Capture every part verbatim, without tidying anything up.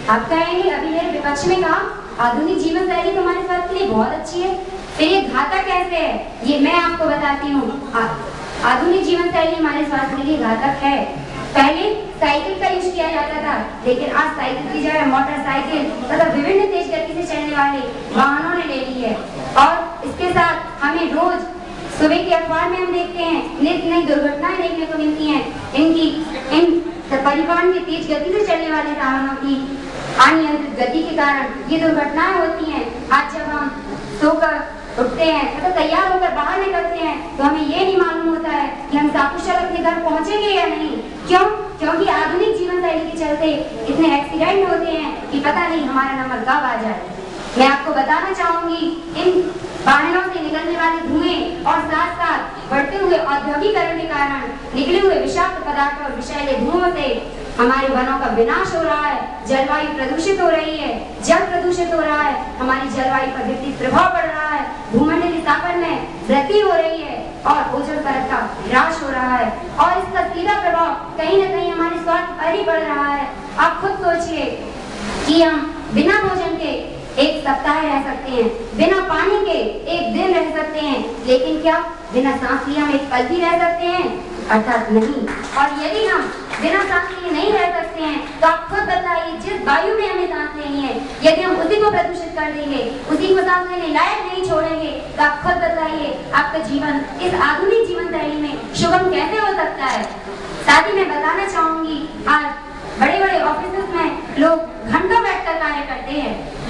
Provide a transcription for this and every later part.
आप कहेंगे अभी मेरे विपक्ष में कहा आधुनिक जीवन शैली तो हमारे स्वास्थ्य के लिए बहुत अच्छी है, फिर ये घातक कैसे है? ये मैं आपको बताती हूँ। आधुनिक जीवन शैली हमारे स्वास्थ्य के लिए घातक है। पहले साइकिल का यूज किया जाता था, लेकिन आज साइकिल की जगह मोटरसाइकिल तथा विभिन्न तेज गति से चलने वाले वाहनों ने ले ली है। और इसके साथ हमें रोज सुबह के अखबार में हम देखते हैं नित्य नई दुर्घटनाएं देखने को मिलती हैं। इनकी इन परिवहन की तेज गति से चलने वाले वाहनों की अनियंत्रित गति के कारण ये दुर्घटनाएं होती हैं। आज जब हम सोकर उठते हैं तो तैयार होकर बाहर निकलते हैं तो हमें ये नहीं मालूम होता है कि हम सकुशल अपने घर पहुंचेंगे या नहीं। क्यों? क्योंकि आधुनिक जीवन शैली के चलते इतने एक्सीडेंट होते हैं कि पता नहीं हमारा नंबर कब आ जाए। मैं आपको बताना चाहूंगी इन वाहनों से निकलने वाले धुएं और साथ साथ बढ़ते हुए औद्योगिकरण के कारण निकले हुए विषाक्त पदार्थ और विषैले धुओं से हमारे वनों का विनाश हो रहा है, जलवायु प्रदूषित हो रही है, जल प्रदूषित हो रहा है, हमारी जलवायु पर विपरीत प्रभाव पड़ रहा है, भूमंडलीय तापमान में वृद्धि हो रही है और ओजोन परत का ह्रास हो रहा है और इसका सीधा प्रभाव कहीं न कहीं हमारे स्वास्थ्य पर ही पड़ रहा है। आप खुद सोचिए कि हम बिना भोजन के एक सप्ताह रह सकते हैं, बिना पानी के एक दिन रह सकते हैं, लेकिन क्या बिना सांस लिए हम एक पल भी रह सकते हैं? अर्थात नहीं। और यदि हम बिना सांस लिए नहीं रह सकते हैं तो आप खुद बताइए जिस वायु में हमें सांस लेनी है यदि हम उसी को प्रदूषित कर देंगे, उसी को सांस लेने लायक नहीं छोड़ेंगे तो आप खुद बताइए आपका जीवन इस आधुनिक जीवन शैली में सुगम कैसे हो सकता है। साथ ही मैं बताना चाहूंगी आज बड़े बड़े ऑफिस में लोग घंटों बैठकर कार्य करते हैं,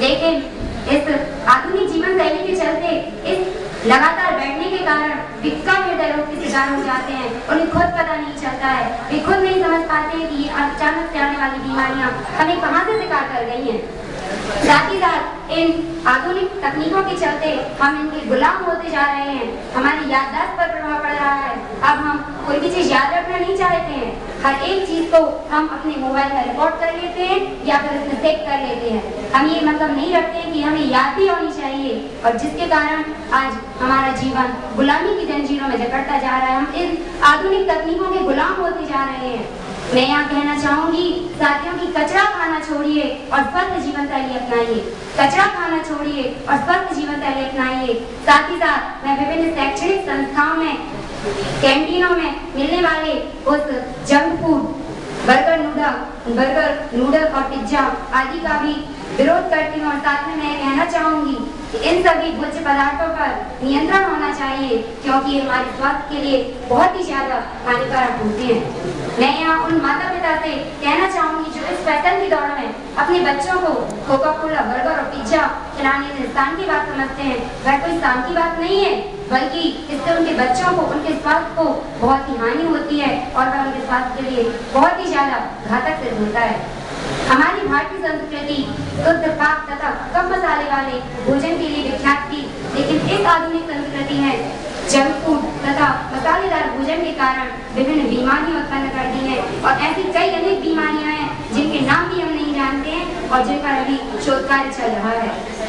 लेकिन इस आधुनिक जीवन शैली के चलते इस लगातार बैठने के कारण वे कम हृदय रोग के शिकार हो जाते हैं। उन्हें खुद पता नहीं चलता है, वे खुद नहीं समझ पाते हैं कि ये अचानक से आने वाली बीमारियां हमें कहां से शिकार कर गई हैं। साथ ही साथ इन आधुनिक तकनीकों के चलते हम इनके गुलाम होते जा रहे हैं, हमारी याददाश्त पर प्रभाव पड़ रहा है। अब हम कोई भी चीज याद रखना नहीं चाहते हैं, हर एक चीज को हम अपने मोबाइल में रिकॉर्ड कर लेते हैं या फिर उसमें सेव कर लेते हैं। हम ये मतलब नहीं रखते हैं कि हमें याद भी होनी चाहिए और जिसके कारण आज हमारा जीवन गुलामी की जंजीरों में जकड़ता जा रहा है। हम इन आधुनिक तकनीकों के गुलाम होते जा रहे हैं। मैं यहाँ कहना चाहूंगी साथियों की कचरा खाना छोड़िए और स्वस्थ जीवन शैली अपनाइए, कचरा खाना छोड़िए और स्वस्थ जीवन शैली अपनाइए। साथ ही साथ मैं विभिन्न शैक्षणिक संस्थाओं में कैंटीनों में मिलने वाले उस junk food burger noodle burger noodle और पिज्जा आदि का भी विरोध करती हूँ और साथ में मैं कहना चाहूंगी कि इन सभी भोज्य पदार्थों पर नियंत्रण होना चाहिए क्योंकि ये हमारे स्वास्थ्य के लिए बहुत ही ज्यादा हानिकारक होते हैं। मैं यहाँ उन माता पिता से कहना चाहूंगी जो इस फैशन की दौड़ में अपने बच्चों को कोका कोला बर्गर और पिज्जा खिलाने से स्थान की बात समझते हैं, वह कोई स्थान की बात नहीं है, बल्कि इससे उनके बच्चों को उनके स्वास्थ्य को बहुत ही हानि होती है और वह उनके स्वास्थ्य के लिए बहुत ही ज्यादा घातक सिद्ध होता है। हमारी भारतीय संस्कृति शुद्ध पाक तथा कम मसाले वाले भोजन के लिए विख्यात थी, लेकिन इस आधुनिक संस्कृति में जंक फूड तथा मसालेदार भोजन के कारण विभिन्न बीमारियां उत्पन्न कर दी है और ऐसी कई अनेक बीमारियां हैं जिनके नाम भी हम नहीं जानते हैं और जिन पर अभी शोध कार्य चल रहा है।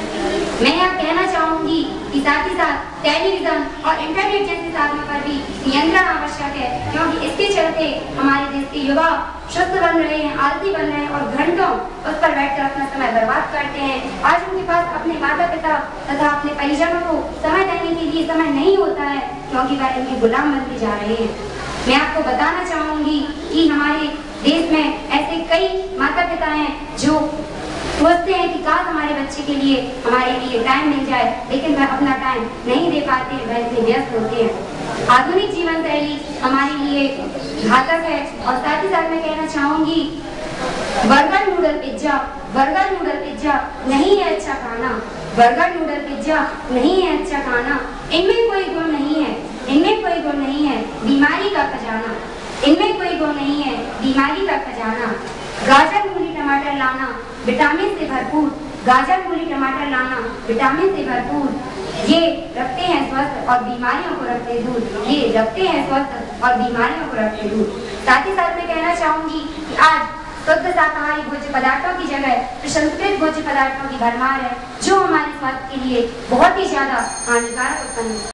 मैं यह कहना चाहूंगी कि साथ ही साथ टेलीविजन और इंटरनेट जैसे साधनों पर भी नियंत्रण आवश्यक है क्योंकि इसके चलते हमारे देश के युवा सुस्त बन रहे हैं, आलसी बन रहे हैं और घंटों उस पर बैठकर अपना समय बर्बाद करते हैं। आज उनके पास अपने माता पिता तथा अपने परिजनों को समय देने के लिए समय नहीं होता है क्योंकि वह इनके गुलाम बनते जा रहे हैं। मैं आपको बताना चाहूंगी कि हमारे देश में ऐसे कई माता पिता हैं जो सोचते हैं कि काश हमारे बच्चे के लिए हमारे लिए टाइम मिल जाए, लेकिन वह अपना टाइम नहीं दे पाते, वह इससे व्यस्त होते हैं। आधुनिक जीवन शैली हमारे लिए घातक है और साथ ही साथ मैं कहना चाहूंगी burger noodle pizza burger noodle pizza नहीं है अच्छा खाना, बर्गर नूडल पिज्जा नहीं है अच्छा खाना, इनमें कोई गुण नहीं है, इनमें कोई गुण नहीं है, बीमारी का खजाना, इनमें कोई गुण नहीं है, बीमारी का खजाना। गाजर मूली टमाटर लाना विटामिन से भरपूर, गाजर मूली टमाटर लाना विटामिन से भरपूर, ये रखते हैं स्वस्थ और बीमारियों को रखते दूर, ये रखते हैं स्वस्थ और बीमारियों को रखते दूर। साथ ही साथ मैं कहना चाहूंगी कि आज शुद्ध शाकाहारी भोज्य पदार्थों की जगह प्रसंस्कृत भोज्य पदार्थों की भरमार है जो हमारे स्वास्थ्य के लिए बहुत ही ज्यादा हानिकारक उत्पन्न